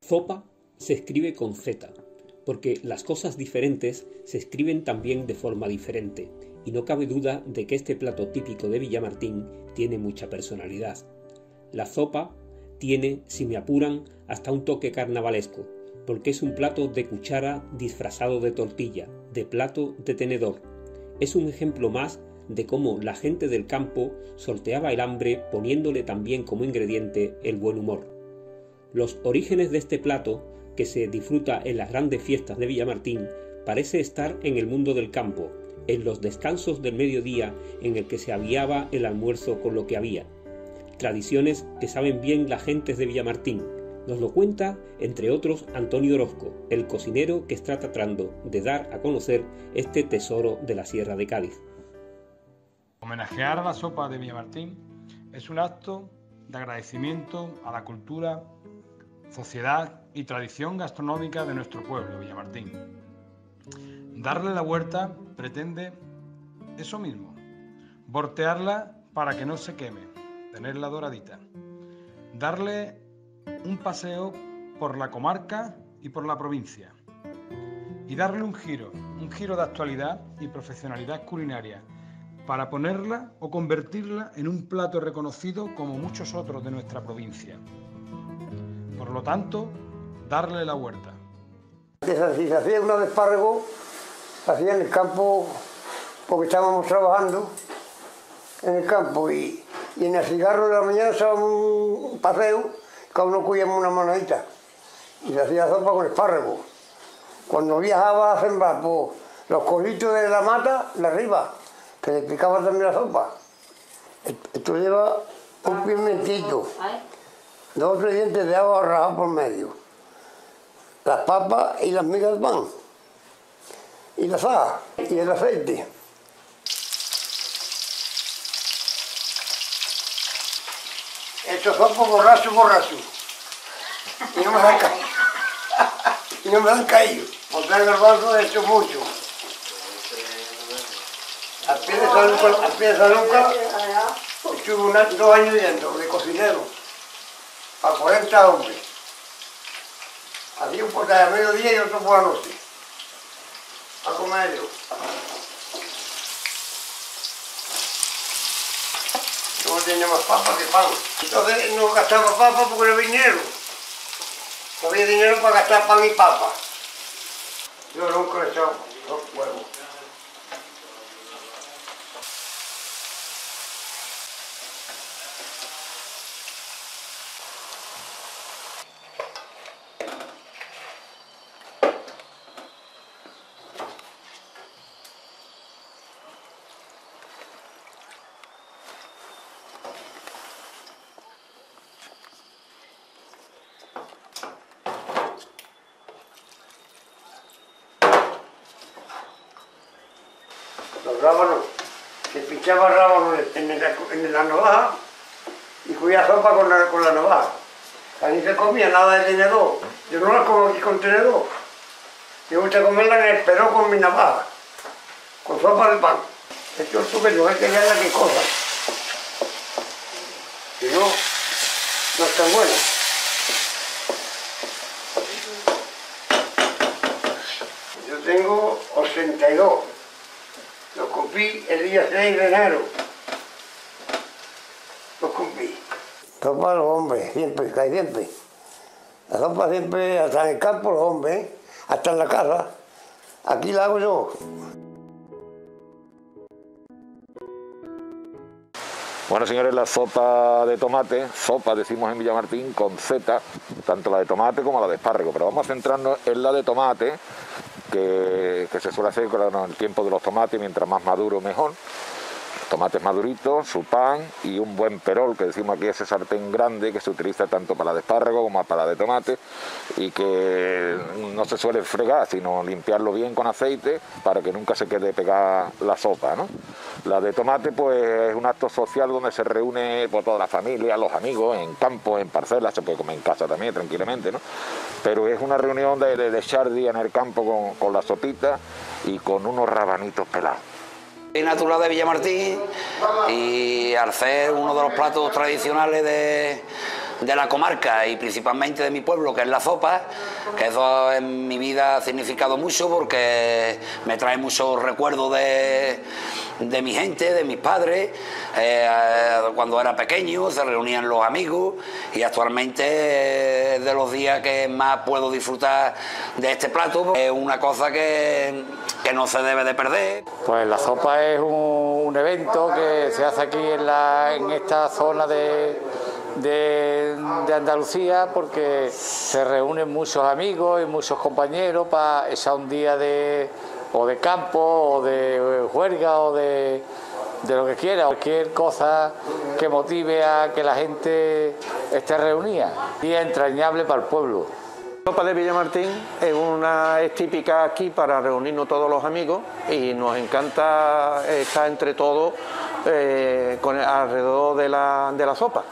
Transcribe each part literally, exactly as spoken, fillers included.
Zopa se escribe con Z, porque las cosas diferentes se escriben también de forma diferente, y no cabe duda de que este plato típico de Villamartín tiene mucha personalidad. La zopa tiene, si me apuran, hasta un toque carnavalesco, porque es un plato de cuchara disfrazado de tortilla, de plato de tenedor. Es un ejemplo más de cómo la gente del campo sorteaba el hambre poniéndole también como ingrediente el buen humor. Los orígenes de este plato, que se disfruta en las grandes fiestas de Villamartín, parece estar en el mundo del campo, en los descansos del mediodía en el que se aviaba el almuerzo con lo que había. Tradiciones que saben bien las gentes de Villamartín. Nos lo cuenta, entre otros, Antonio Orozco, el cocinero que está tratando de dar a conocer este tesoro de la Sierra de Cádiz. Homenajear a la sopa de Villamartín es un acto de agradecimiento a la cultura, sociedad y tradición gastronómica de nuestro pueblo, Villamartín. Darle la vuelta pretende eso mismo, voltearla para que no se queme, tenerla doradita, darle un paseo por la comarca y por la provincia y darle un giro, un giro de actualidad y profesionalidad culinaria para ponerla o convertirla en un plato reconocido como muchos otros de nuestra provincia. Por lo tanto, darle la vuelta. Si se hacía una de espárrago, se hacía en el campo porque estábamos trabajando en el campo y, y en el cigarro de la mañana estábamos un paseo, cada uno cogíamos una monedita y se hacía sopa con espárrago. Cuando viajaba a sembrar, pues, los colitos de la mata de arriba, se le picaba también la sopa. Esto lleva un pimentito, dos o tres dientes de agua rajados por medio, las papas y las migas de pan, y la sal y el aceite. Esto sopa borracho, borracho. Y no me dan caído. Y no me dan caído, porque el garbanzo he hecho mucho. Al pie de San Lucas, al pie de San Lucas, estuve una, dos años yendo de cocinero, para cuarenta hombres. Había un por cada mediodía y otro por la noche, a comer yo. No tenía más papa que pan. Entonces no gastaba papa porque no había dinero. No había dinero para gastar pan y papa. Yo nunca he echado huevos. Los rábanos, se pinchaba rábanos en, en, en la navaja y cogía sopa con la, con la navaja. Allí se comía nada de tenedor. Yo no la como aquí con tenedor. Me gusta comerla en el perón con mi navaja, con sopa de pan. Esto es estupendo, hay que verla qué cosa. Si no, no es tan bueno. Yo tengo ochenta y dos. Los cumplí el día seis de enero. Los cumplí. Sopa los hombres, siempre, cae siempre. La sopa siempre, hasta en el campo los hombres, ¿eh? Hasta en la casa. Aquí la hago yo. Bueno, señores, la sopa de tomate, sopa decimos en Villamartín, con Z, tanto la de tomate como la de espárrago, pero vamos a centrarnos en la de tomate, que, que se suele hacer con el tiempo de los tomates, mientras más maduro mejor. Tomates maduritos, su pan y un buen perol, que decimos aquí ese sartén grande que se utiliza tanto para la de espárrago como para la de tomate y que no se suele fregar, sino limpiarlo bien con aceite para que nunca se quede pegada la sopa, ¿no? La de tomate pues es un acto social donde se reúne por toda la familia, los amigos, en campos, en parcelas, se puede comer en casa también tranquilamente, ¿no? Pero es una reunión de, de, de echar día en el campo con, con la sopita y con unos rabanitos pelados. Soy natural de Villamartín y al ser uno de los platos tradicionales de, de la comarca y principalmente de mi pueblo, que es la sopa, que eso en mi vida ha significado mucho porque me trae muchos recuerdos de, de mi gente, de mis padres. Eh, cuando era pequeño se reunían los amigos y actualmente es de los días que más puedo disfrutar de este plato. Es una cosa que, que no se debe de perder. Pues la sopa es un, un evento que se hace aquí en, la, en esta zona de, de, de Andalucía, porque se reúnen muchos amigos y muchos compañeros para echar un día de, o de campo o de juerga o de, de lo que quiera, cualquier cosa que motive a que la gente esté reunida y entrañable para el pueblo. La sopa de Villamartín es, una, es típica aquí para reunirnos todos los amigos y nos encanta estar entre todos eh, con, alrededor de la, de la sopa.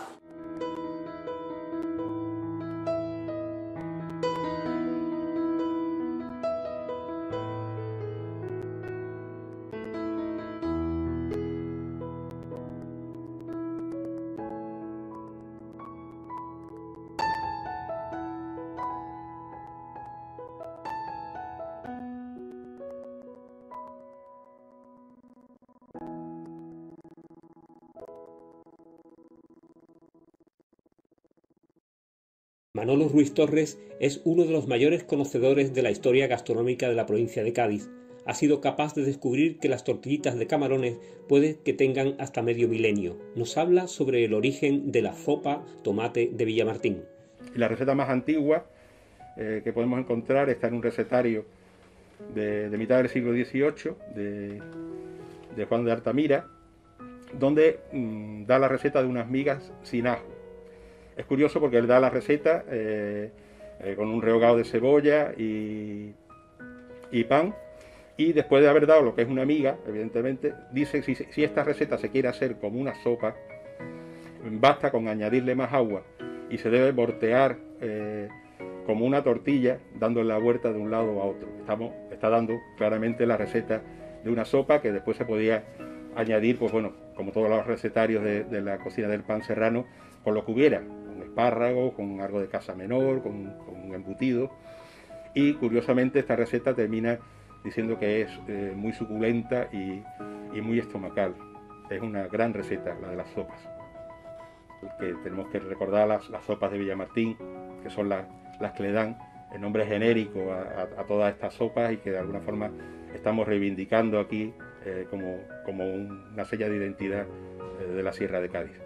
Manolo Ruiz Torres es uno de los mayores conocedores de la historia gastronómica de la provincia de Cádiz. Ha sido capaz de descubrir que las tortillitas de camarones puede que tengan hasta medio milenio. Nos habla sobre el origen de la sopa tomate de Villamartín. La receta más antigua eh, que podemos encontrar está en un recetario de, de mitad del siglo dieciocho de, de Juan de Altamira, donde mmm, da la receta de unas migas sin ajo. Es curioso porque él da la receta eh, eh, con un rehogado de cebolla y, y pan, y después de haber dado lo que es una miga, evidentemente, dice si, si esta receta se quiere hacer como una sopa, basta con añadirle más agua y se debe voltear eh, como una tortilla, dándole la vuelta de un lado a otro. Estamos, está dando claramente la receta de una sopa que después se podía añadir, pues bueno, como todos los recetarios de, de la cocina del pan serrano, con lo que hubiera, con espárragos, con algo de casa menor, con, con un embutido. Y curiosamente esta receta termina diciendo que es eh, muy suculenta y, y muy estomacal. Es una gran receta, la de las sopas. Que tenemos que recordar las, las sopas de Villamartín, que son las, las que le dan el nombre genérico a, a, a todas estas sopas y que de alguna forma estamos reivindicando aquí eh, como, como un, una sella de identidad eh, de la Sierra de Cádiz.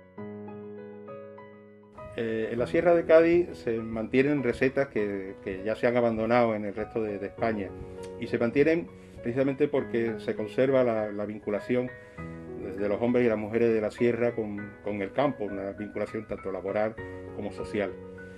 Eh, en la Sierra de Cádiz se mantienen recetas que, que ya se han abandonado en el resto de, de España y se mantienen precisamente porque se conserva la, la vinculación de los hombres y las mujeres de la sierra con, con el campo, una vinculación tanto laboral como social.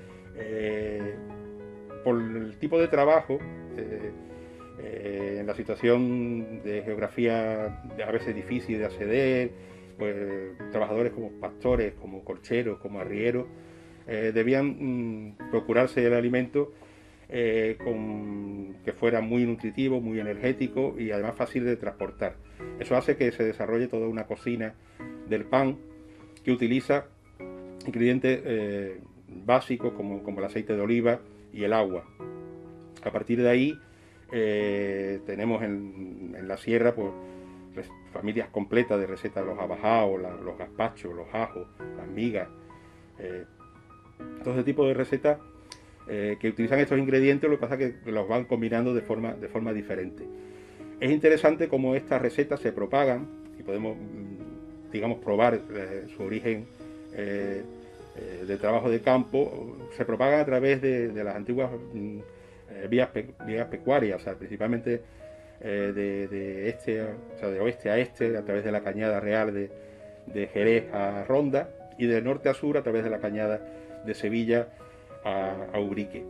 Eh, por el tipo de trabajo, eh, eh, en la situación de geografía a veces difícil de acceder, pues trabajadores como pastores, como colcheros, como arrieros, eh, debían mm, procurarse el alimento eh, con, que fuera muy nutritivo, muy energético y además fácil de transportar. Eso hace que se desarrolle toda una cocina del pan que utiliza ingredientes eh, básicos como, como el aceite de oliva y el agua. A partir de ahí eh, tenemos en, en la sierra pues, familias completas de recetas, los abajaos, la, los gazpachos, los ajos, las migas, eh, todo ese tipo de recetas eh, que utilizan estos ingredientes. Lo que pasa es que los van combinando de forma, de forma diferente. Es interesante cómo estas recetas se propagan y podemos, digamos, probar eh, su origen eh, eh, de trabajo de campo. Se propagan a través de, de las antiguas eh, vías, pe, vías pecuarias, o sea, principalmente eh, de, de, este, o sea, de oeste a este, a través de la cañada real de, de Jerez a Ronda, y de norte a sur a través de la cañada de Sevilla a, a Ubrique.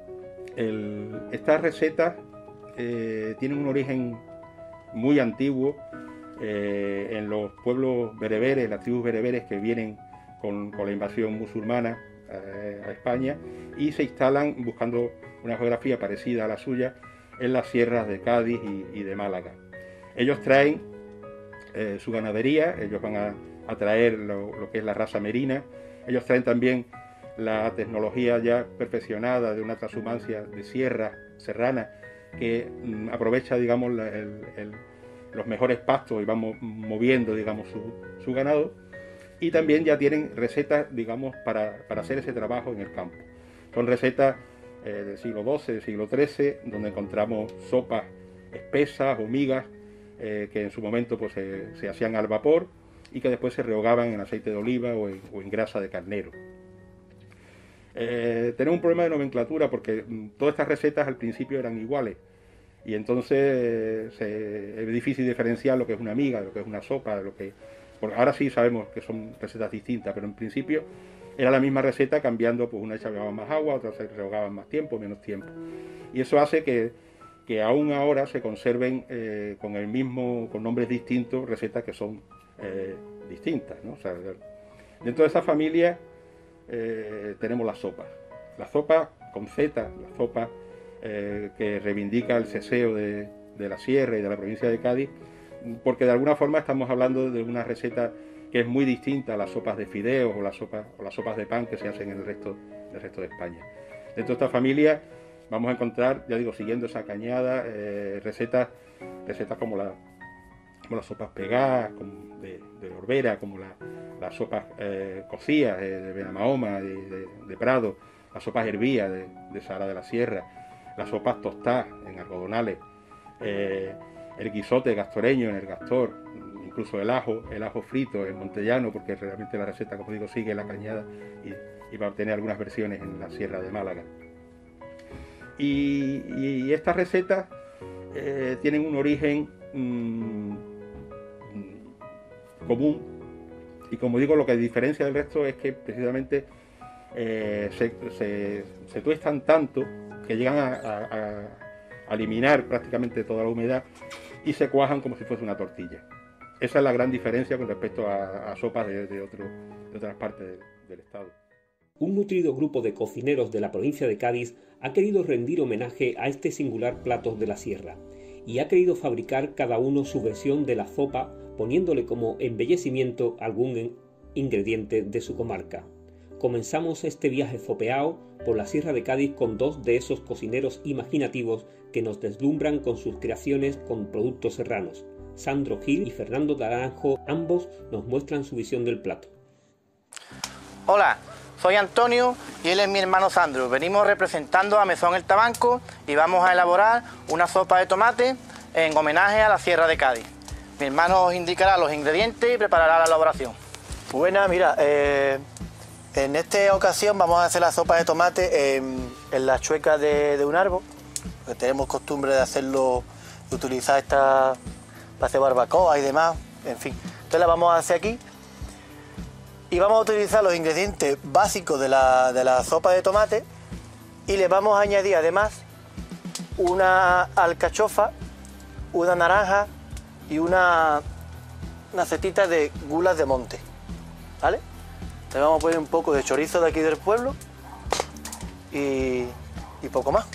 El, estas recetas Eh, tienen un origen muy antiguo eh, en los pueblos bereberes, las tribus bereberes que vienen con, con la invasión musulmana eh, a España y se instalan buscando una geografía parecida a la suya en las sierras de Cádiz y, y de Málaga. Ellos traen eh, su ganadería, ellos van a, a traer lo, lo que es la raza merina, ellos traen también la tecnología ya perfeccionada de una transhumancia de sierra serrana que mm, aprovecha, digamos, la, el, el, los mejores pastos y vamos moviendo, digamos, su, su ganado. Y también ya tienen recetas, digamos, para, para hacer ese trabajo en el campo. Son recetas eh, del siglo doce, del siglo trece, donde encontramos sopas espesas o migas eh, que en su momento pues, se, se hacían al vapor y que después se rehogaban en aceite de oliva o en, o en grasa de carnero. Eh, tenemos un problema de nomenclatura porque mm, todas estas recetas al principio eran iguales y entonces eh, se, es difícil diferenciar lo que es una miga, lo que es una sopa, lo que... Porque ahora sí sabemos que son recetas distintas, pero en principio era la misma receta cambiando, pues una echaba más agua, otra se rehogaban más tiempo, menos tiempo. Y eso hace que, que aún ahora se conserven eh, con el mismo, con nombres distintos, recetas que son eh, distintas, ¿no? O sea, dentro de esa familia eh, tenemos las sopas. La sopa con Z, la sopa eh, que reivindica el ceseo de, de la sierra y de la provincia de Cádiz, porque de alguna forma estamos hablando de una receta que es muy distinta a las sopas de fideos o las sopas, o las sopas de pan que se hacen en el resto, del resto de España. Dentro de esta familia vamos a encontrar, ya digo, siguiendo esa cañada, eh, recetas, recetas como, la, como las sopas pegadas, como de, de Orbera, como la, las sopas eh, cocidas eh, de Benamahoma, de, de, de Prado, las sopas hervías de, de Sahara de la Sierra, las sopas tostadas en algodonales, eh, el guisote gastoreño en el Gastor, incluso el ajo, el ajo frito en Montellano, porque realmente la receta, como digo, sigue la cañada y, y va a tener algunas versiones en la Sierra de Málaga. Y, y estas recetas eh, tienen un origen mmm, común y, como digo, lo que diferencia del resto es que precisamente eh, se, se, se tuestan tanto que llegan a, a, a eliminar prácticamente toda la humedad y se cuajan como si fuese una tortilla. Esa es la gran diferencia con respecto a, a sopas de, de, otro, de otras partes del, del estado. Un nutrido grupo de cocineros de la provincia de Cádiz ha querido rendir homenaje a este singular plato de la sierra y ha querido fabricar cada uno su versión de la sopa, poniéndole como embellecimiento algún ingrediente de su comarca. Comenzamos este viaje fopeao por la Sierra de Cádiz con dos de esos cocineros imaginativos que nos deslumbran con sus creaciones con productos serranos. Sandro Gil y Fernando Naranjo, ambos nos muestran su visión del plato. Hola, soy Antonio y él es mi hermano Sandro. Venimos representando a Mesón El Tabanco y vamos a elaborar una sopa de tomate en homenaje a la Sierra de Cádiz. Mi hermano os indicará los ingredientes y preparará la elaboración. Buena, mira, eh, en esta ocasión vamos a hacer la sopa de tomate en, en las chuecas de, de un árbol, porque tenemos costumbre de hacerlo, de utilizar esta para hacer barbacoa y demás, en fin. Entonces la vamos a hacer aquí y vamos a utilizar los ingredientes básicos de la, de la sopa de tomate y le vamos a añadir además una alcachofa, una naranja y una, una cetita de gulas de monte, ¿vale? Le vamos a poner un poco de chorizo de aquí del pueblo y, y poco más.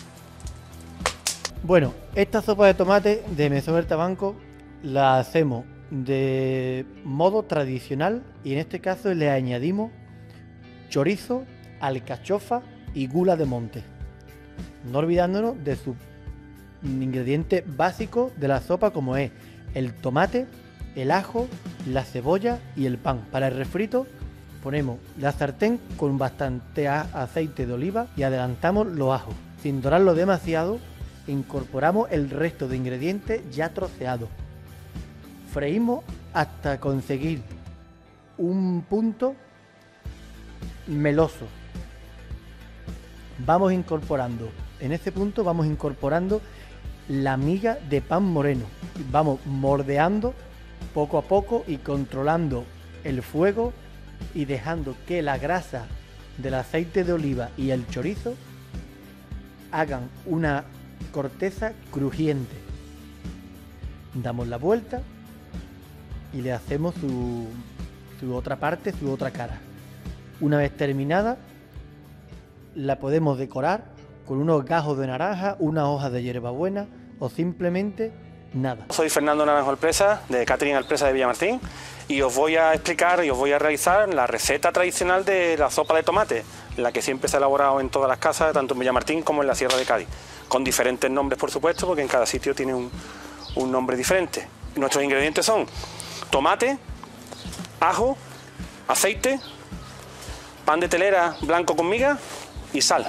Bueno, esta sopa de tomate de Mesón El Tabanco la hacemos de modo tradicional y en este caso le añadimos chorizo, alcachofa y gula de monte, no olvidándonos de su ingrediente básico de la sopa, como es el tomate, el ajo, la cebolla y el pan. Para el refrito ponemos la sartén con bastante aceite de oliva y adelantamos los ajos. Sin dorarlo demasiado, incorporamos el resto de ingredientes ya troceados. Freímos hasta conseguir un punto meloso. Vamos incorporando, en ese punto vamos incorporando la miga de pan moreno. Vamos mordeando poco a poco y controlando el fuego y dejando que la grasa del aceite de oliva y el chorizo hagan una corteza crujiente. Damos la vuelta y le hacemos su, su otra parte, su otra cara. Una vez terminada, la podemos decorar con unos gajos de naranja, una hoja de hierbabuena o simplemente nada. Soy Fernando Naranjo Alpresa, de Catering Alpresa de Villamartín, y os voy a explicar y os voy a realizar la receta tradicional de la sopa de tomate, la que siempre se ha elaborado en todas las casas, tanto en Villamartín como en la Sierra de Cádiz, con diferentes nombres, por supuesto, porque en cada sitio tiene un, un nombre diferente. Nuestros ingredientes son tomate, ajo, aceite, pan de telera blanco con miga y sal.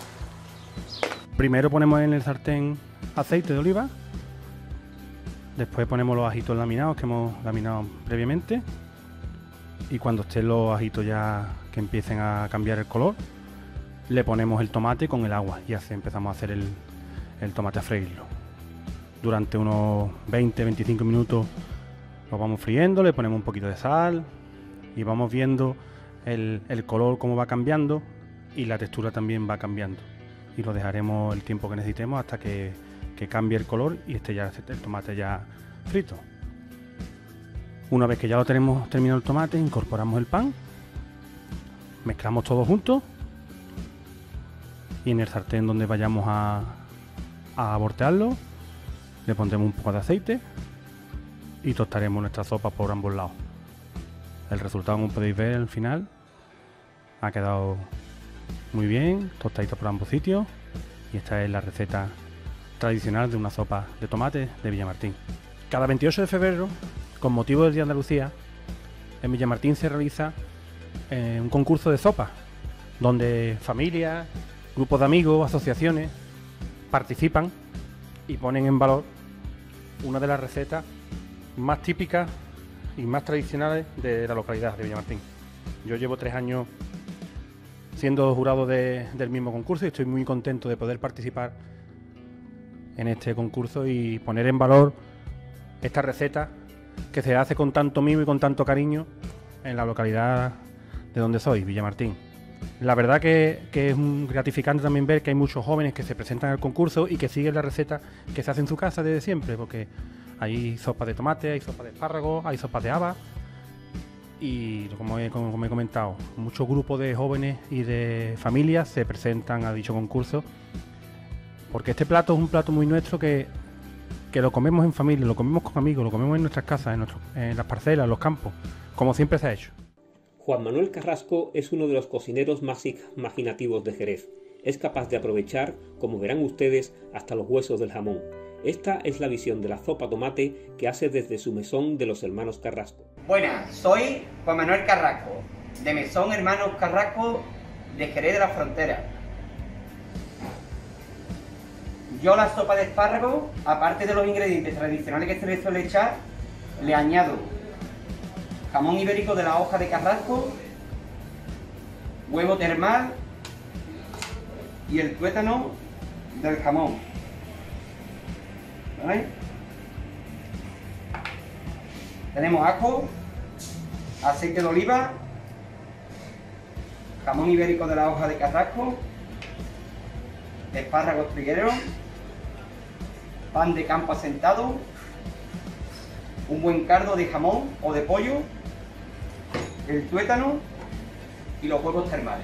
Primero ponemos en el sartén aceite de oliva, después ponemos los ajitos laminados que hemos laminado previamente, y cuando estén los ajitos ya que empiecen a cambiar el color, le ponemos el tomate con el agua y así empezamos a hacer el, el tomate a freírlo. Durante unos veinte a veinticinco minutos lo vamos friendo, le ponemos un poquito de sal y vamos viendo el, el color cómo va cambiando y la textura también va cambiando, y lo dejaremos el tiempo que necesitemos hasta que, que cambie el color y esté ya el tomate ya frito. Una vez que ya lo tenemos terminado el tomate, incorporamos el pan, mezclamos todo junto y en el sartén donde vayamos a, a voltearlo le pondremos un poco de aceite y tostaremos nuestra sopa por ambos lados. El resultado, como podéis ver al final, ha quedado muy bien, tostadito por ambos sitios, y esta es la receta tradicional de una sopa de tomate de Villamartín. Cada veintiocho de febrero, con motivo del Día de Andalucía, en Villamartín se realiza eh, un concurso de sopa, donde familias, grupos de amigos, asociaciones participan y ponen en valor una de las recetas más típicas y más tradicionales de la localidad de Villamartín. Yo llevo tres años siendo jurado de, del mismo concurso y estoy muy contento de poder participar en este concurso y poner en valor esta receta que se hace con tanto mimo y con tanto cariño en la localidad de donde soy, Villamartín. La verdad que, que es un gratificante también ver que hay muchos jóvenes que se presentan al concurso y que siguen la receta que se hace en su casa desde siempre, porque hay sopa de tomate, hay sopa de espárragos, hay sopa de habas, y como he, como he comentado, muchos grupos de jóvenes y de familias se presentan a dicho concurso, porque este plato es un plato muy nuestro que, que lo comemos en familia, lo comemos con amigos, lo comemos en nuestras casas, en, nuestro, en las parcelas, en los campos, como siempre se ha hecho. Juan Manuel Carrasco es uno de los cocineros más imaginativos de Jerez. Es capaz de aprovechar, como verán ustedes, hasta los huesos del jamón. Esta es la visión de la sopa tomate que hace desde su mesón de los hermanos Carrasco. Buenas, soy Juan Manuel Carrasco, de Mesón Hermanos Carrasco de Jerez de la Frontera. Yo la sopa de espárrago, aparte de los ingredientes tradicionales que se le suele echar, le añado jamón ibérico de la hoja de Carrasco, huevo termal y el tuétano del jamón. ¿Vale? Tenemos ajo, aceite de oliva, jamón ibérico de la hoja de Carrasco, espárragos trigueros, pan de campo asentado, un buen caldo de jamón o de pollo, el tuétano y los huevos termales.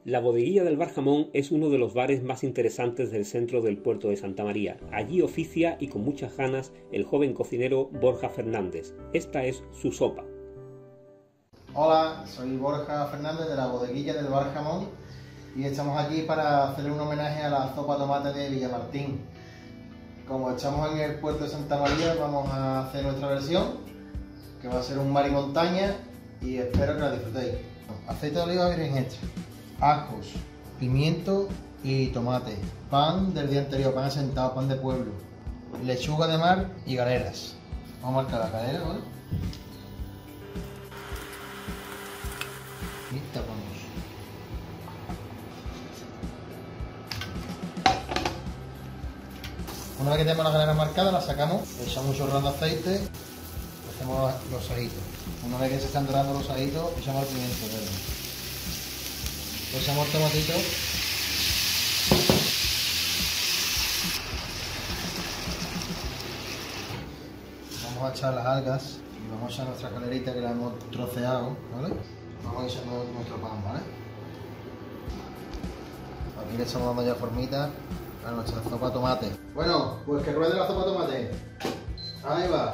La Bodeguilla del Bar Jamón es uno de los bares más interesantes del centro del puerto de Santa María. Allí oficia y con muchas ganas el joven cocinero Borja Fernández. Esta es su sopa. Hola, soy Borja Fernández de la Bodeguilla del Bar Jamón y estamos aquí para hacer un homenaje a la sopa tomate de Villamartín. Como estamos en el puerto de Santa María, vamos a hacer nuestra versión, que va a ser un mar y montaña, y espero que la disfrutéis. Aceite de oliva virgen extra, ajos, pimiento y tomate, pan del día anterior, pan asentado, pan de pueblo, lechuga de mar y galeras. Vamos a marcar la galera, ¿vale? Y tapamos. Una vez que tenemos la galera marcada, la sacamos, echamos un chorrón de aceite, hacemos los ajitos. Una vez que se están dorando los ajitos, echamos el pimiento verde. Echamos el tomatito. Vamos a echar las algas y vamos a echar nuestra galerita que la hemos troceado, ¿vale? Vamos a echar nuestro pan, ¿vale? Aquí le estamos dando ya formita a nuestra sopa de tomate. Bueno, pues que ruede la sopa de tomate. Ahí va.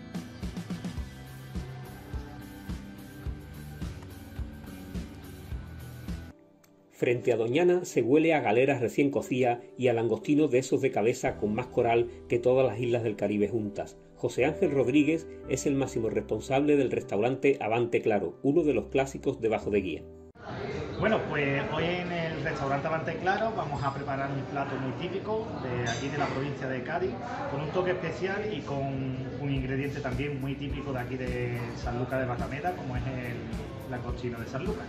Frente a Doñana se huele a galeras recién cocidas y a langostinos de esos de cabeza con más coral que todas las islas del Caribe juntas. José Ángel Rodríguez es el máximo responsable del restaurante Avante Claro, uno de los clásicos de Bajo de Guía. Bueno, pues hoy en el restaurante Avante Claro vamos a preparar un plato muy típico de aquí de la provincia de Cádiz, con un toque especial y con un ingrediente también muy típico de aquí de Sanlúcar de Barrameda, como es el langostino de Sanlúcar.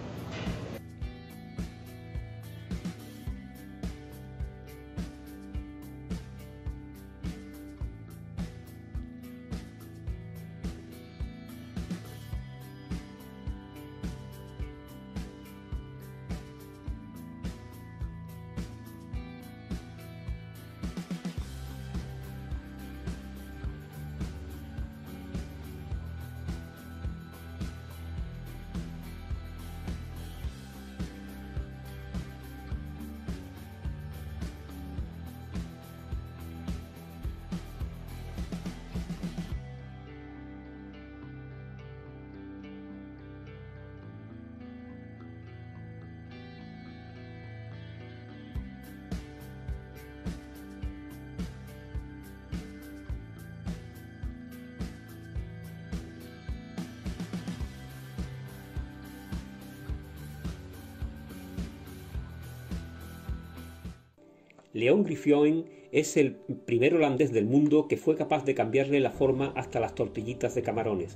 Leon Griffioen es el primer holandés del mundo que fue capaz de cambiarle la forma hasta las tortillitas de camarones.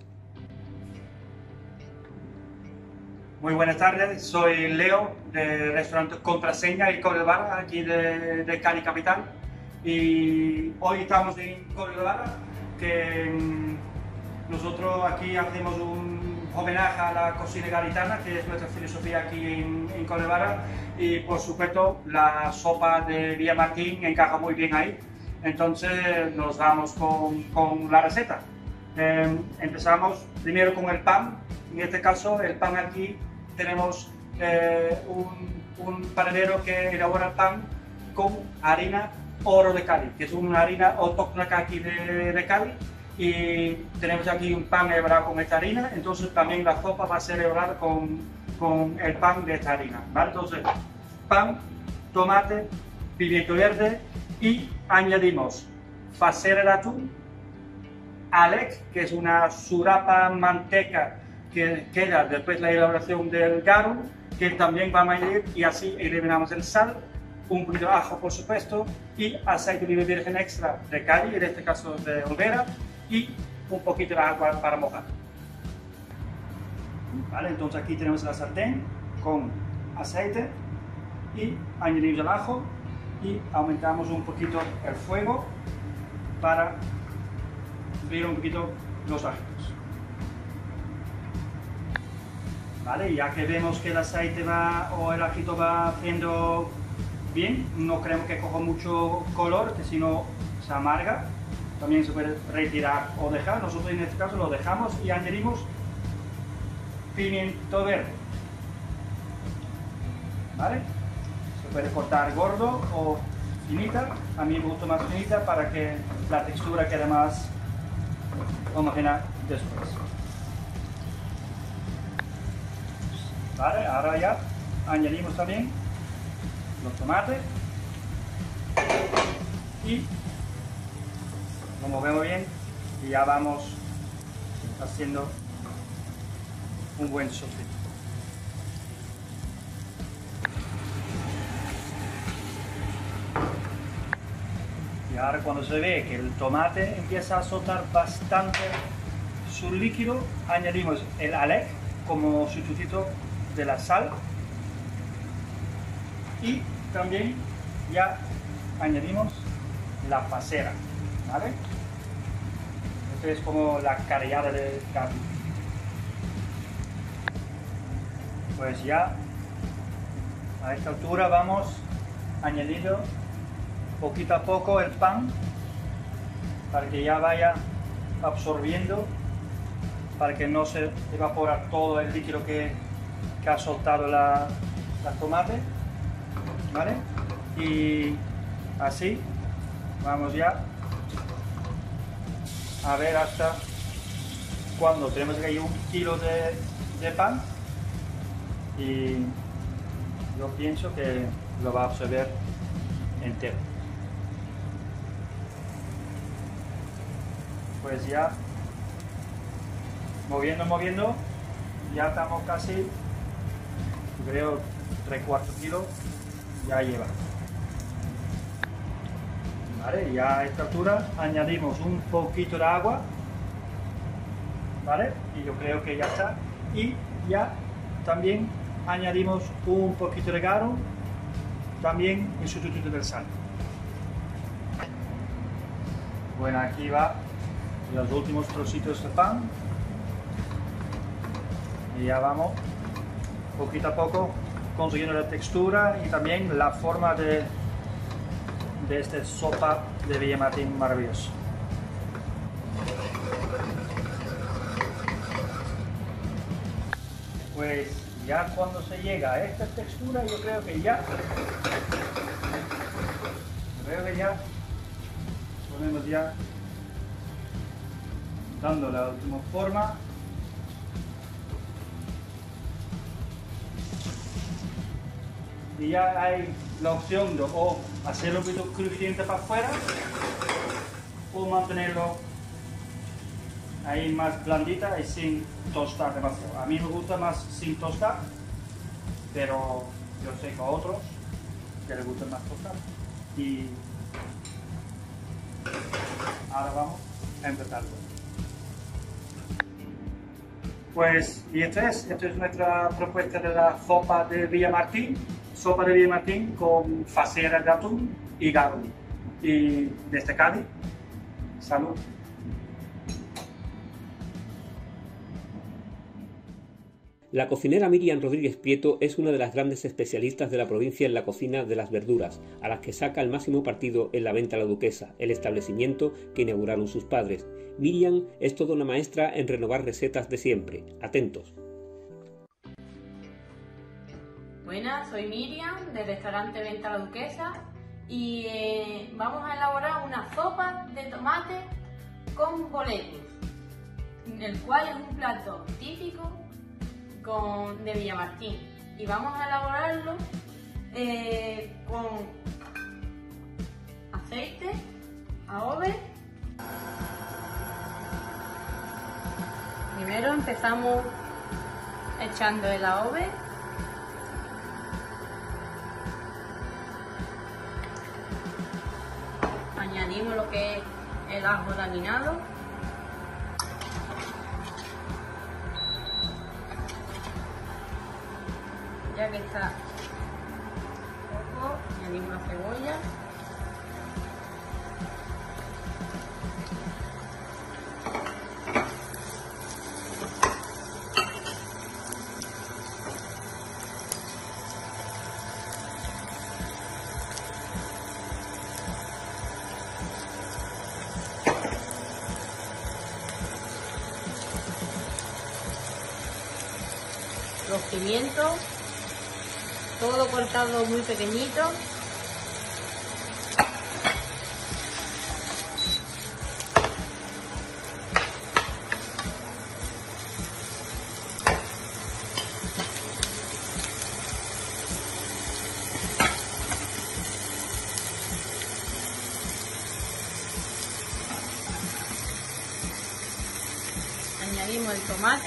Muy buenas tardes, soy Leo del restaurante Contraseña y Código de Barra, aquí de, de Cádiz Capital. Y hoy estamos en Código de Barra, que nosotros aquí hacemos un homenaje a la cocina gaditana, que es nuestra filosofía aquí en, en Código de Barra. Y por supuesto la sopa de Villamartín encaja muy bien ahí. Entonces nos vamos con, con la receta. Eh, empezamos primero con el pan. En este caso el pan aquí tenemos eh, un, un panadero que elabora el pan con harina Oro de Cádiz, que es una harina autóctona aquí de, de Cádiz. Y tenemos aquí un pan elaborado con esta harina, entonces también la sopa va a ser elaborada con, con el pan de esta harina, ¿vale? Entonces, pan, tomate, pimiento verde y añadimos facera de atún, alec, que es una surapa manteca que queda después de la elaboración del garum, que también vamos a añadir, y así eliminamos el sal, un poquito de ajo por supuesto, y aceite de oliva virgen extra de Cádiz, en este caso de Olvera, y un poquito de agua para mojar. Vale, entonces aquí tenemos la sartén con aceite y añadimos el ajo y aumentamos un poquito el fuego para freír un poquito los ajitos. Vale, ya que vemos que el aceite va o el ajito va haciendo bien, no queremos que coja mucho color, que si no se amarga. También se puede retirar o dejar, nosotros en este caso lo dejamos y añadimos pimiento verde. ¿vale? Se puede cortar gordo o finita. A mí me gusta más finita para que la textura quede más homogénea después. Vale, ahora ya añadimos también los tomates y lo movemos bien y ya vamos haciendo un buen sofrito. Y ahora cuando se ve que el tomate empieza a soltar bastante su líquido, añadimos el alec como sustituto de la sal y también ya añadimos la pasera, ¿vale? Esto es como la carillada de carne. Pues ya a esta altura vamos añadiendo poquito a poco el pan para que ya vaya absorbiendo, para que no se evapora todo el líquido que, que ha soltado la, la tomate, ¿vale? Y así vamos ya a ver hasta cuando tenemos ahí un kilo de, de pan y yo pienso que lo va a absorber entero. Pues ya moviendo, moviendo, ya estamos casi, creo, tres cuartos kilos ya lleva. Vale, ya a esta altura añadimos un poquito de agua, ¿vale? Y yo creo que ya está. Y ya también añadimos un poquito de garum, también en sustituto del sal. Bueno, aquí va los últimos trocitos de pan. Y ya vamos poquito a poco consiguiendo la textura y también la forma de, de esta sopa de Villamartín maravilloso. Pues ya cuando se llega a esta textura, yo creo que ya yo creo que ya ponemos ya dando la última forma. Y ya hay la opción de o hacerlo un poquito crujiente para afuera o mantenerlo ahí más blandita y sin tostar demasiado. A mí me gusta más sin tostar, pero yo sé que a otros que les gusta más tostar. Y ahora vamos a empezarlo. Pues, y esto es, esto es nuestra propuesta de la sopa de Villamartín. Sopa de Villamartín con facera de atún y garum. Y desde Cádiz, salud. La cocinera Miriam Rodríguez Prieto es una de las grandes especialistas de la provincia en la cocina de las verduras, a las que saca el máximo partido en la Venta La Duquesa, el establecimiento que inauguraron sus padres. Miriam es toda una maestra en renovar recetas de siempre. Atentos. Buenas, soy Miriam del restaurante Venta La Duquesa y eh, vamos a elaborar una sopa de tomate con boletus, el cual es un plato típico con, de Villamartín, y vamos a elaborarlo eh, con aceite, adobe. Primero empezamos echando el adobe. Añadimos lo que es el ajo laminado. Ya que está poco, añadimos la cebolla. Los pimientos todo cortado muy pequeñito. Añadimos el tomate.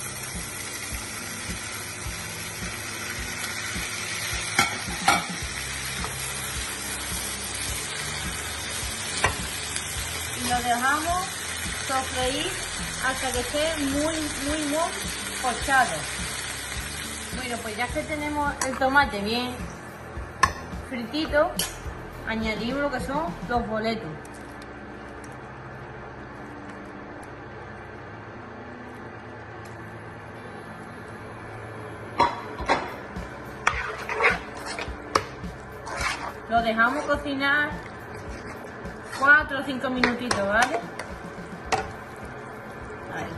Y lo dejamos sofreír hasta que esté muy, muy, muy pochado. Bueno, pues ya que tenemos el tomate bien fritito, añadimos lo que son los boletos. Lo dejamos cocinar cuatro o cinco minutitos, ¿vale? Ahí.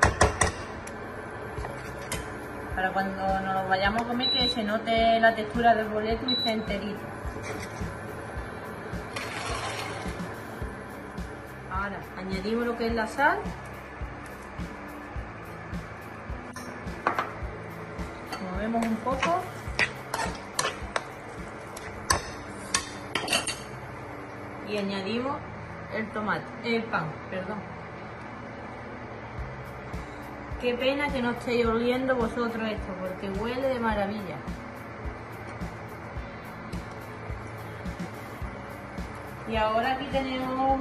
Para cuando nos lo vayamos a comer que se note la textura del boleto y esté enterito. Ahora añadimos lo que es la sal. Movemos un poco. Y añadimos el tomate, el pan, perdón. Qué pena que no estéis oliendo vosotros esto, porque huele de maravilla. Y ahora aquí tenemos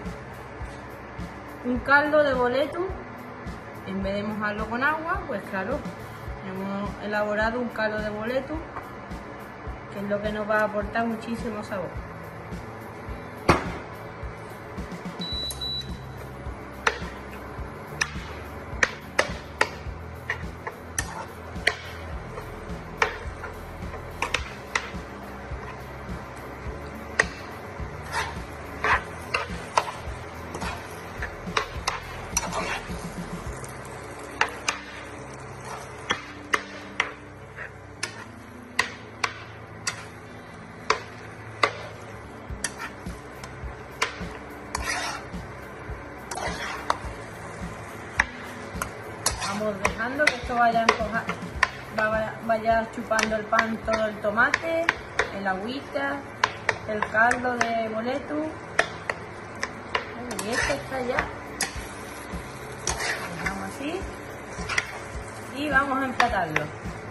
un caldo de boleto. En vez de mojarlo con agua, pues claro, hemos elaborado un caldo de boleto, que es lo que nos va a aportar muchísimo sabor. Vamos dejando que esto vaya, empujar, vaya, vaya chupando el pan todo el tomate, el agüita, el caldo de boleto. Y este está ya. Lo dejamos así y vamos a emplatarlo.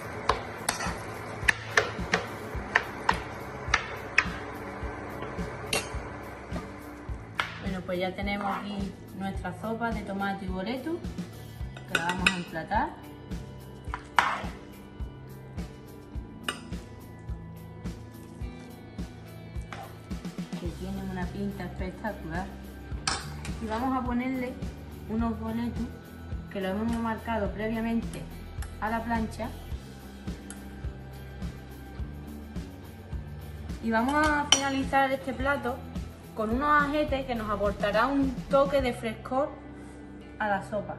Bueno, pues ya tenemos aquí nuestra sopa de tomate y boleto, que la vamos a emplatar. Que tiene una pinta espectacular. Y vamos a ponerle unos boletos que lo hemos marcado previamente a la plancha. Y vamos a finalizar este plato con unos ajetes que nos aportará un toque de frescor a la sopa.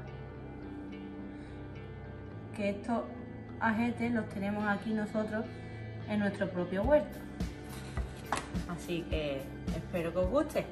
Que estos ajetes los tenemos aquí nosotros en nuestro propio huerto. Así que espero que os guste.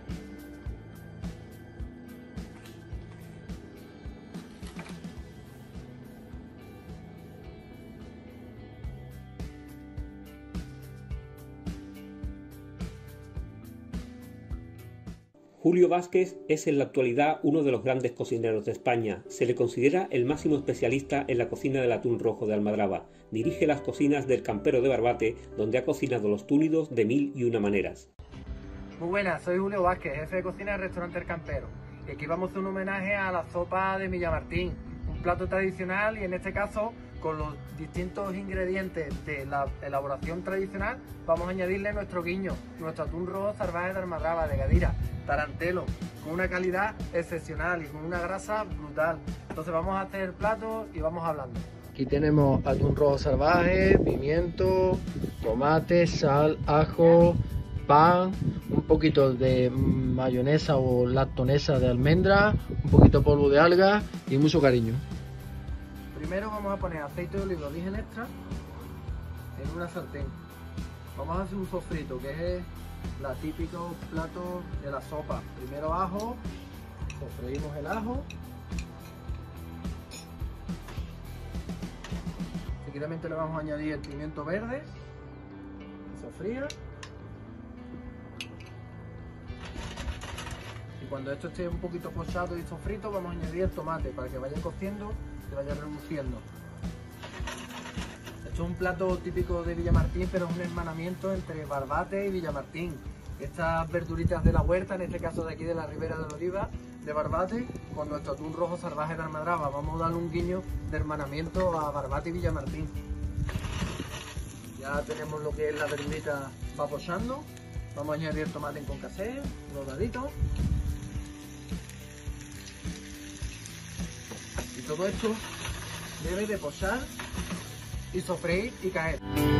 Julio Vázquez es en la actualidad uno de los grandes cocineros de España. Se le considera el máximo especialista en la cocina del atún rojo de Almadraba. Dirige las cocinas del Campero de Barbate, donde ha cocinado los túnidos de mil y una maneras. Muy buenas, soy Julio Vázquez, jefe de cocina del restaurante El Campero. Y aquí vamos a hacer un homenaje a la sopa de Villamartín, un plato tradicional y en este caso con los distintos ingredientes de la elaboración tradicional vamos a añadirle nuestro guiño, nuestro atún rojo salvaje de Almadraba, de Gadira, tarantelo, con una calidad excepcional y con una grasa brutal. Entonces vamos a hacer el plato y vamos hablando. Aquí tenemos atún rojo salvaje, pimiento, tomate, sal, ajo, pan, un poquito de mayonesa o lactonesa de almendra, un poquito de polvo de alga y mucho cariño. Primero vamos a poner aceite de oliva virgen extra en una sartén. Vamos a hacer un sofrito, que es la típico plato de la sopa. Primero ajo, sofreímos el ajo. Seguidamente le vamos a añadir el pimiento verde, que sofría. Y cuando esto esté un poquito pochado y sofrito, vamos a añadir el tomate para que vaya cociendo, se vaya reduciendo. Esto es un plato típico de Villamartín, pero es un hermanamiento entre Barbate y Villamartín. Estas verduritas de la huerta, en este caso de aquí de la Ribera del Oliva, de Barbate, con nuestro atún rojo salvaje de Almadraba. Vamos a darle un guiño de hermanamiento a Barbate y Villamartín. Ya tenemos lo que es la verdurita va pochando. Vamos a añadir el tomate en concassé, rodadito. Y todo esto debe de pochar y sofreír y caer.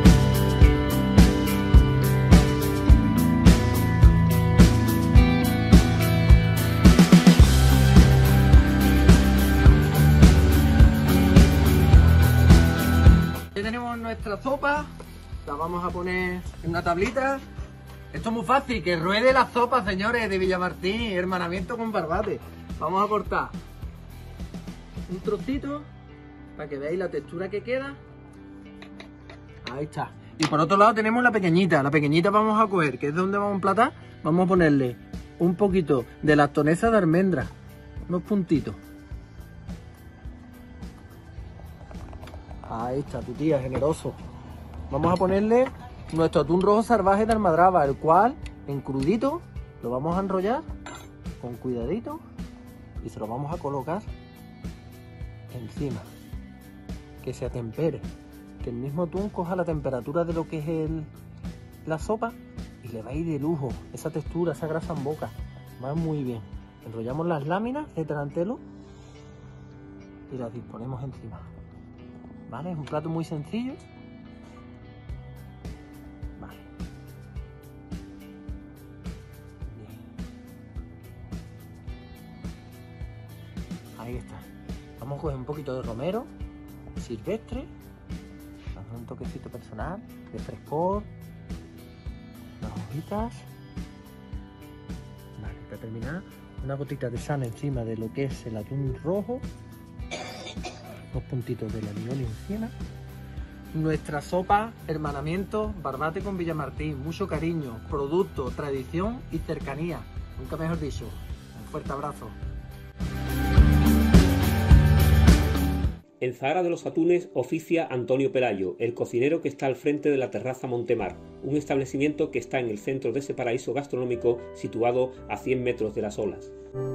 Ya tenemos nuestra sopa, la vamos a poner en una tablita. Esto es muy fácil, que ruede la sopa, señores, de Villamartín, hermanamiento con Barbate. Vamos a cortar un trocito para que veáis la textura que queda. Ahí está. Y por otro lado tenemos la pequeñita. La pequeñita vamos a coger, que es donde vamos a emplatar. Vamos a ponerle un poquito de lactonesa de almendra, unos puntitos. Ahí está, tu tía, generoso. Vamos a ponerle nuestro atún rojo salvaje de Almadraba, el cual en crudito lo vamos a enrollar con cuidadito y se lo vamos a colocar encima, que se atempere, que el mismo atún coja la temperatura de lo que es el, la sopa, y le va a ir de lujo esa textura, esa grasa en boca, va muy bien. Enrollamos las láminas de tarantelo y las disponemos encima, ¿vale? Es un plato muy sencillo. Vale. Bien. Ahí está. Vamos a coger un poquito de romero silvestre, dando un toquecito personal de frescor, unas hojitas. Vale, para terminar, una gotita de sal encima de lo que es el atún rojo, dos puntitos de alioli encima. Nuestra sopa hermanamiento Barbate con Villamartín, mucho cariño, producto, tradición y cercanía, nunca mejor dicho. Un fuerte abrazo. En Zahara de los Atunes oficia Antonio Pelayo, el cocinero que está al frente de la Terraza Montemar, un establecimiento que está en el centro de ese paraíso gastronómico situado a cien metros de las olas.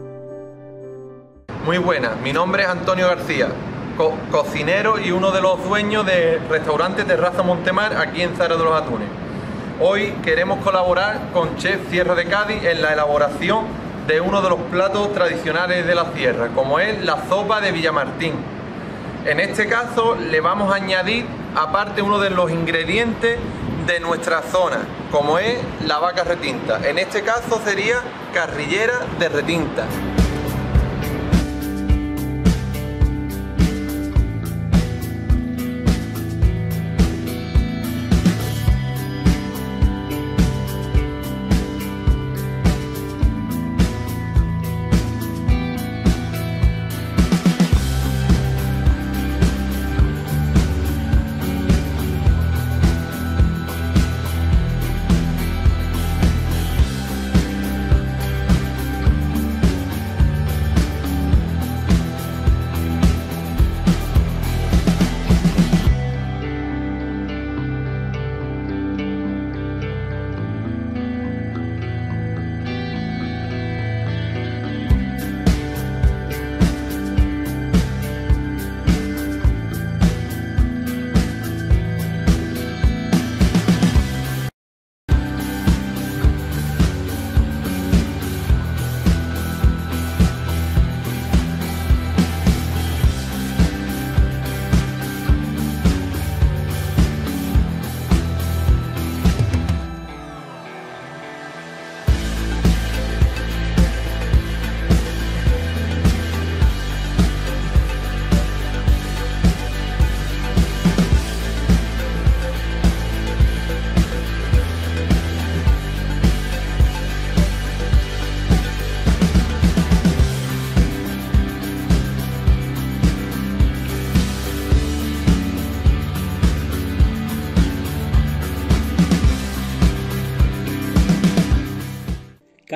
Muy buenas, mi nombre es Antonio García, co cocinero y uno de los dueños del restaurante Terraza Montemar aquí en Zahara de los Atunes. Hoy queremos colaborar con Chef Sierra de Cádiz en la elaboración de uno de los platos tradicionales de la sierra, como es la sopa de Villamartín. En este caso le vamos a añadir aparte uno de los ingredientes de nuestra zona, como es la vaca retinta. En este caso sería carrillera de retinta.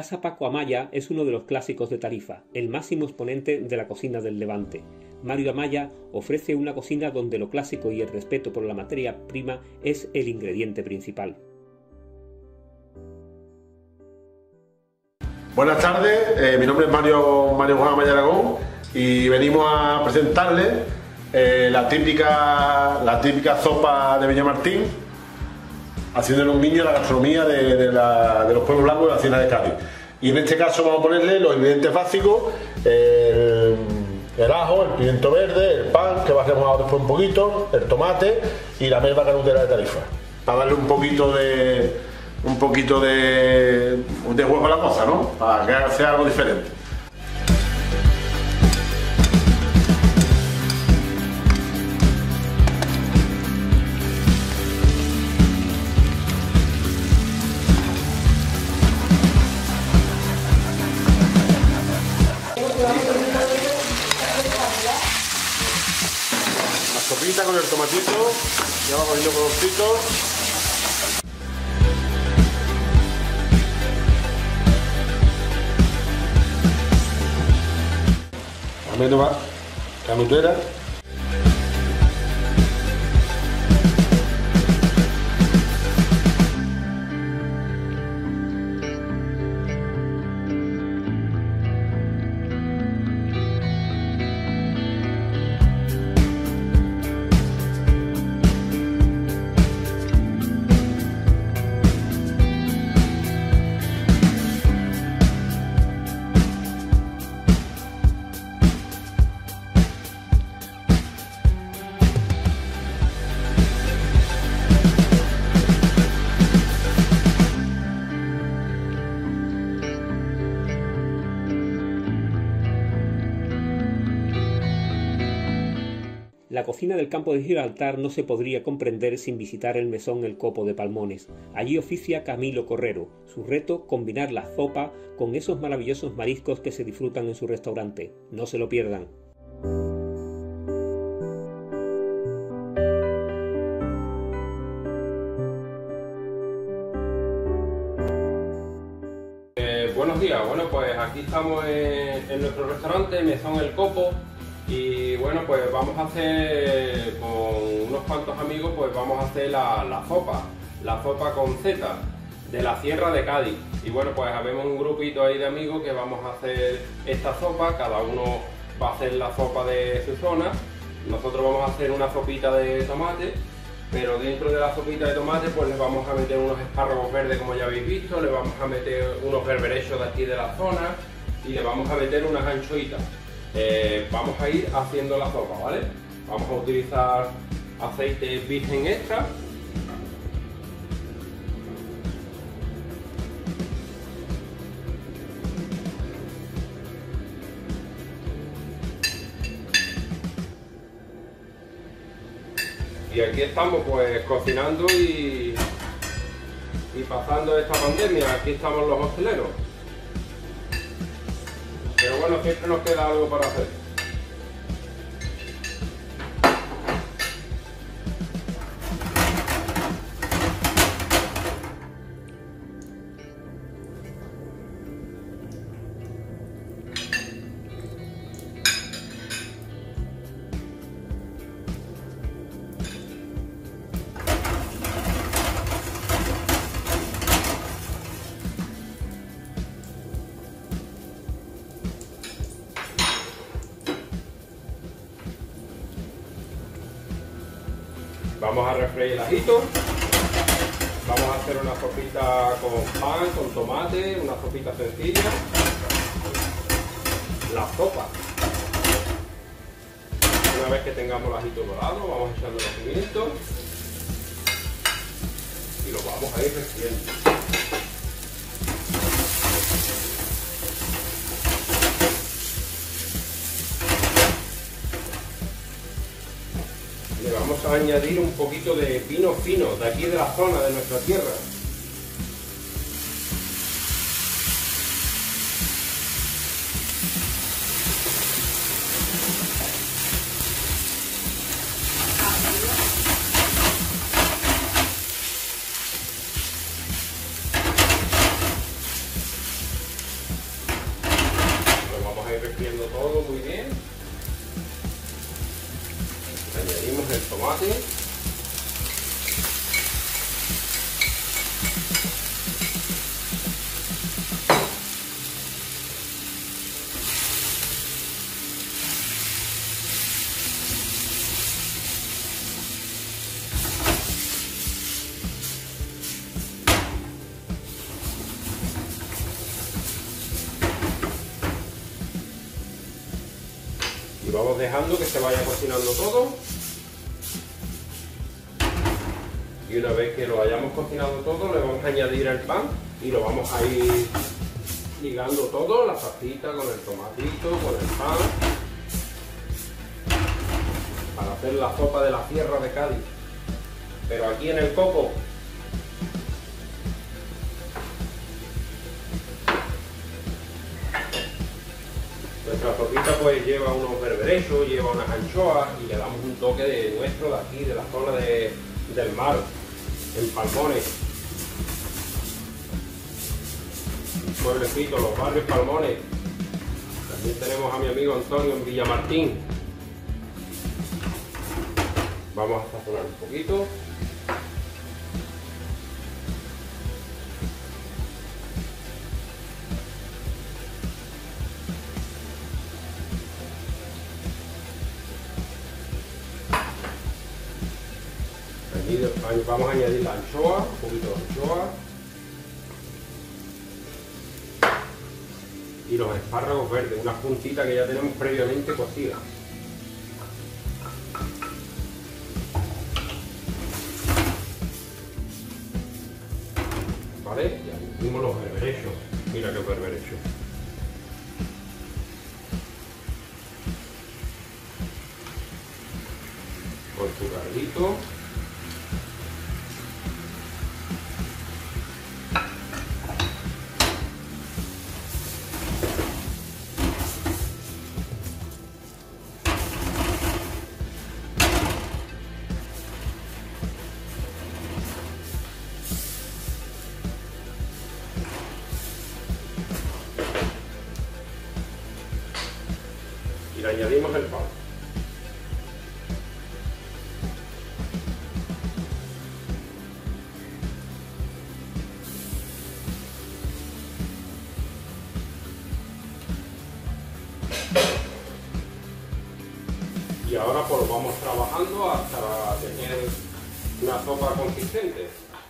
Casa Paco Amaya es uno de los clásicos de Tarifa, el máximo exponente de la cocina del Levante. Mario Amaya ofrece una cocina donde lo clásico y el respeto por la materia prima es el ingrediente principal. Buenas tardes, eh, mi nombre es Mario, Mario Juan Amaya Aragón y venimos a presentarles eh, la, típica, la típica sopa de Villamartín, haciéndole un guiño a la gastronomía de, de, la, de los pueblos blancos de la Sierra de Cádiz. Y en este caso vamos a ponerle los ingredientes básicos, el, el ajo, el pimiento verde, el pan, que va remojado después un poquito, el tomate y la melva canutera de Tarifa, para darle un poquito de, un poquito de, de huevo a la cosa, ¿no? Para que sea algo diferente. La sopita con el tomatito, ya va cogiendo colorcito. La melva canutera. La cocina del campo de Gibraltar no se podría comprender sin visitar el mesón El Copo de Palmones. Allí oficia Camilo Correro. Su reto, combinar la sopa con esos maravillosos mariscos que se disfrutan en su restaurante. No se lo pierdan. Eh, buenos días, bueno pues aquí estamos en, en nuestro restaurante Mesón El Copo. Y bueno, pues vamos a hacer, con unos cuantos amigos, pues vamos a hacer la, la sopa, la sopa con Z, de la Sierra de Cádiz. Y bueno, pues habemos un grupito ahí de amigos que vamos a hacer esta sopa, cada uno va a hacer la sopa de su zona. Nosotros vamos a hacer una sopita de tomate, pero dentro de la sopita de tomate pues les vamos a meter unos espárragos verdes como ya habéis visto, le vamos a meter unos berberechos de aquí de la zona y le vamos a meter unas anchoitas. Eh, vamos a ir haciendo la sopa, ¿vale? Vamos a utilizar aceite virgen extra. Y aquí estamos pues cocinando y, y pasando esta pandemia. Aquí estamos los hosteleros. Pero bueno, siempre nos queda algo para hacer. Vamos a refreír el ajito. Vamos a hacer una sopita con pan, con tomate, una sopita sencilla. La sopa. Una vez que tengamos el ajito dorado, vamos echando los pimientos y lo vamos a ir refriendo. Le vamos a añadir un poquito de vino fino de aquí de la zona de nuestra tierra. el tomate. Y vamos dejando que se vaya cocinando todo. Y una vez que lo hayamos cocinado todo, le vamos a añadir el pan y lo vamos a ir ligando todo, la salsita con el tomatito, con el pan, para hacer la sopa de la Sierra de Cádiz. Pero aquí en el coco. Nuestra sopita pues lleva unos berberechos, lleva unas anchoas y le damos un toque de nuestro de aquí, de la zona de, del mar, en Palmones. Un pueblecito, los barrios Palmones. También tenemos a mi amigo Antonio en Villamartín. Vamos a sazonar un poquito. Vamos a añadir la anchoa, un poquito de anchoa y los espárragos verdes, una puntita que ya tenemos previamente cocida. Vale, ya añadimos los berberechos. Mira qué berberecho. Con su cardito. Y le añadimos el pan. Y ahora pues vamos trabajando hasta tener una sopa consistente.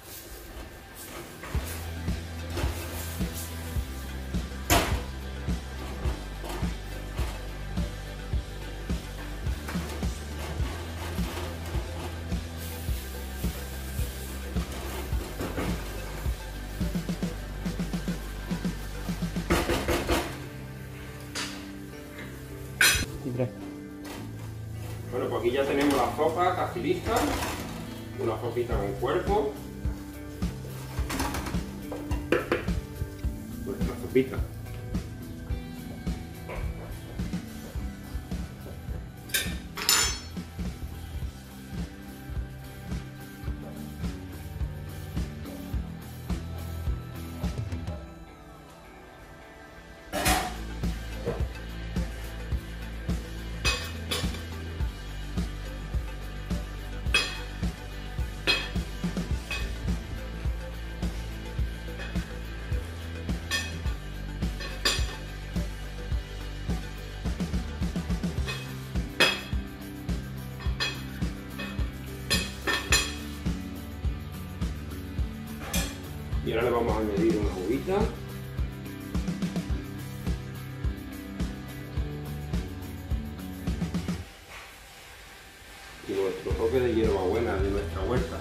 Bueno, pues aquí ya tenemos la sopa casi lista, una sopita con cuerpo, nuestra sopita. Y ahora le vamos a añadir una uvita. Y nuestro toque de hierbabuena de nuestra huerta.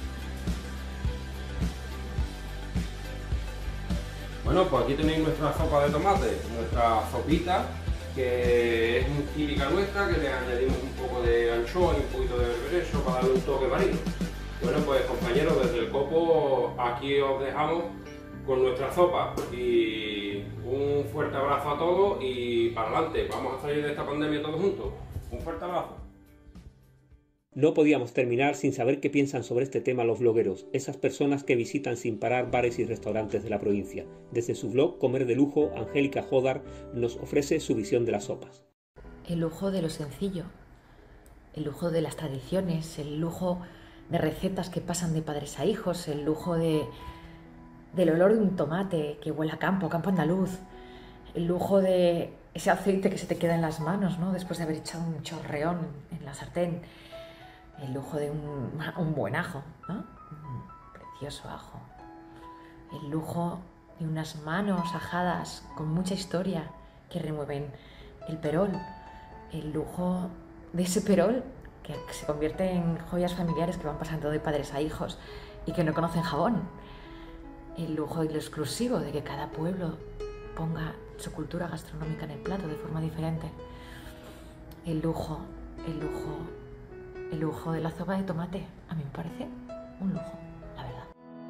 Bueno, pues aquí tenéis nuestra sopa de tomate, nuestra sopita, que es muy típica nuestra, que le añadimos un poco de anchoa y un poquito de berberecho para darle un toque marino. Bueno, pues compañeros, desde el copo aquí os dejamos con nuestra sopa y un fuerte abrazo a todos y para adelante, vamos a salir de esta pandemia todos juntos. Un fuerte abrazo. No podíamos terminar sin saber qué piensan sobre este tema los blogueros, esas personas que visitan sin parar bares y restaurantes de la provincia. Desde su blog Comer de Lujo, Angélica Jodar nos ofrece su visión de las sopas. El lujo de lo sencillo. el lujo de las tradiciones, el lujo de recetas que pasan de padres a hijos, el lujo de, del olor de un tomate que huele a campo, campo andaluz, el lujo de ese aceite que se te queda en las manos, ¿no?, después de haber echado un chorreón en la sartén, el lujo de un, un buen ajo, ¿no?, un precioso ajo, el lujo de unas manos ajadas con mucha historia que remueven el perol, el lujo de ese perol que se convierte en joyas familiares que van pasando de padres a hijos y que no conocen jabón, el lujo y lo exclusivo de que cada pueblo ponga su cultura gastronómica en el plato de forma diferente, el lujo, el lujo, el lujo de la sopa de tomate, a mí me parece un lujo, la verdad.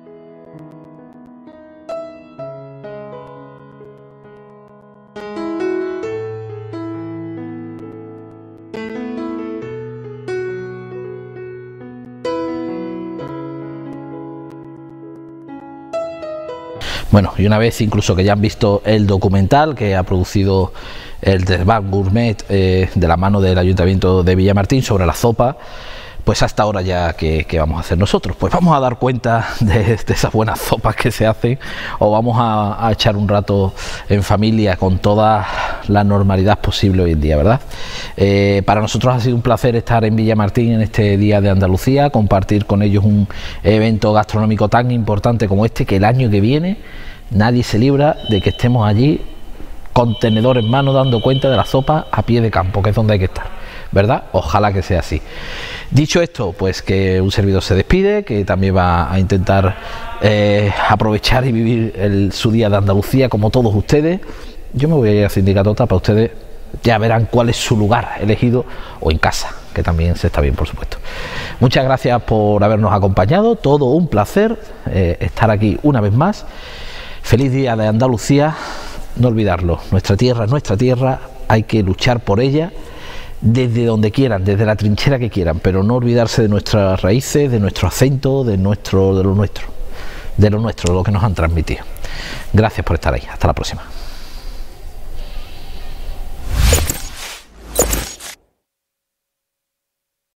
Bueno, y una vez incluso que ya han visto el documental que ha producido el Desván Gourmet eh, de la mano del Ayuntamiento de Villamartín sobre la sopa, pues hasta ahora ya que, que vamos a hacer nosotros, pues vamos a dar cuenta de, de esas buenas sopas que se hacen, o vamos a, a echar un rato en familia con toda la normalidad posible hoy en día, ¿verdad? Eh, para nosotros ha sido un placer estar en Villamartín en este Día de Andalucía, compartir con ellos un evento gastronómico tan importante como este, que el año que viene nadie se libra de que estemos allí con tenedor en mano dando cuenta de la sopa a pie de campo, que es donde hay que estar, ¿verdad? Ojalá que sea así. Dicho esto, pues que un servidor se despide, que también va a intentar eh, aprovechar y vivir el, su día de Andalucía como todos ustedes. Yo me voy a ir a Sindicato Tapa, ustedes ya verán cuál es su lugar elegido, o en casa, que también se está bien, por supuesto. Muchas gracias por habernos acompañado, todo un placer eh, estar aquí una vez más. Feliz Día de Andalucía, no olvidarlo, nuestra tierra es nuestra tierra, hay que luchar por ella desde donde quieran, desde la trinchera que quieran, pero no olvidarse de nuestras raíces, de nuestro acento, de nuestro, de lo nuestro, de lo nuestro, lo que nos han transmitido. Gracias por estar ahí, hasta la próxima.